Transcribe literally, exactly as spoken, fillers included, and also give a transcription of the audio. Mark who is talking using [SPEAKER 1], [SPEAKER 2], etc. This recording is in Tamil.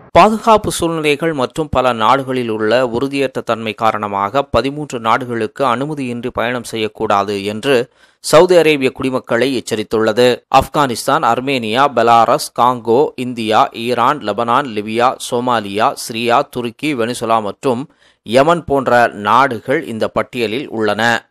[SPEAKER 1] பாதுகாப்பு சூழ்நிலைகள் மற்றும் பல நாடுகளில் உள்ள உறுதியற்ற தன்மை காரணமாக பதிமூன்று நாடுகளுக்கு அனுமதியின்றி பயணம் செய்யக்கூடாது என்று சவுதி அரேபிய குடிமக்களை எச்சரித்துள்ளது. Afghanistan, Armenia, Belarus, Congo, India, Iran, Lebanon, Libya, Somalia, Syria, துருக்கி, வெனிசுலா மற்றும் யமன் போன்ற நாடுகள் இந்த பட்டியலில் உள்ளன.